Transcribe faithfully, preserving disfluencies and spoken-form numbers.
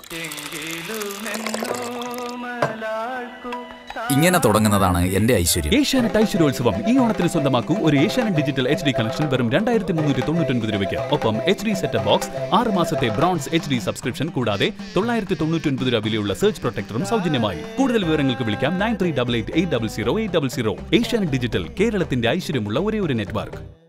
ഇങ്ങനെ തുടങ്ങുന്നതാണ് എന്റെ ഐശ്വര്യം. ഏഷ്യാനെറ്റ് ഐശ്വര്യോത്സവം ഈ ഓണത്തിന് സ്വന്തമാക്കൂ ഒരു Asianet digital H D connection വെറും രണ്ടായിരത്തി മുന്നൂറ്റി തൊണ്ണൂറ്റി ഒൻപത് രൂപയ്ക്ക്. ഒപ്പം എച്ച് ഡി സെറ്റ് ബോക്സ്, ആറ് മാസത്തെ ബ്രോൺസ് എച്ച് ഡി സബ്സ്ക്രിപ്ഷൻ കൂടാതെ തൊള്ളായിരത്തി തൊണ്ണൂറ്റി ഒൻപത് രൂപ വിലയുള്ള സെർച്ച് പ്രൊട്ടക്ടറും സൗജന്യമായി. കൂടുതൽ വിവരങ്ങൾക്ക് വിളിക്കാം nine three double eight eight double zero eight double zero. Asianet digital, കേരളത്തിന്റെ ഐശ്വര്യമുള്ള ഒരേ ഒരു നെറ്റ്വർക്ക്.